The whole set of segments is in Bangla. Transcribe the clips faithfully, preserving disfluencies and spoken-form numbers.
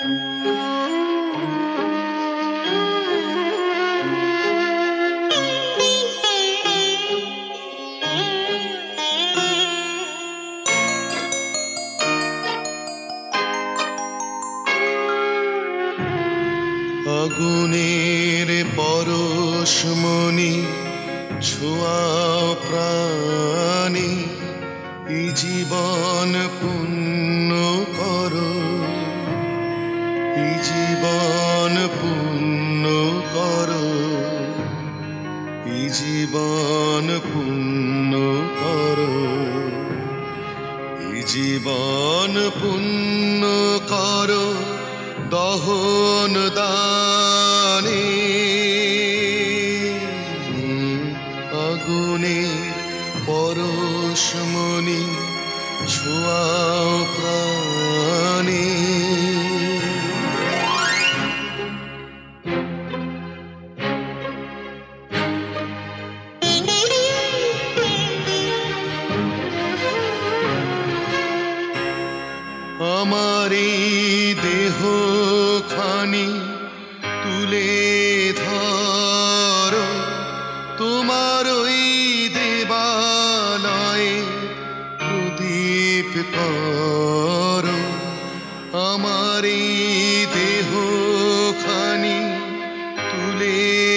আগুনের পরশমণি ছোঁয়াও প্রাণে, এই জীবন পূর্ণ করো, এই জীবন পূর্ণ করো, এই জীবন পূর্ণ করো, এই জীবন পূর্ণ করো দহন দানে। আগুনের পরশমণি ছোঁয়াও প্রাণে। আমার এই দেহ খানি তুলে ধরো, তোমার ওই দেবালয়ে প্রদীপ করো। আমার এই দেহ খানি তুলে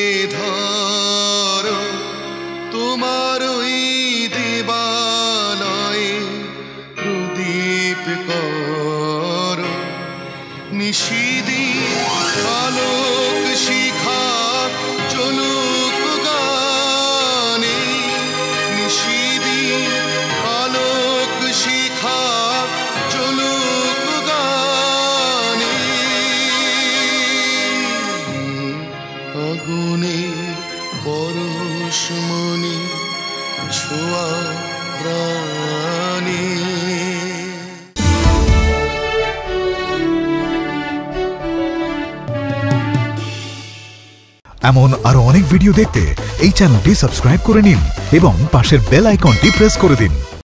ধরো, তোমার ওই দেবালয়ে প্রদীপ করো। নিশিদিন আলোক শিখা চলুক গানে, নিশিদিন আলোক শিখা চলুক গানে। আগুনের পরশমণি ছোঁয়া প্রাণে। এমন আরো অনেক ভিডিও দেখতে এই চ্যানেলটি সাবস্ক্রাইব করে নিন এবং পাশের বেল আইকনটি প্রেস করে দিন।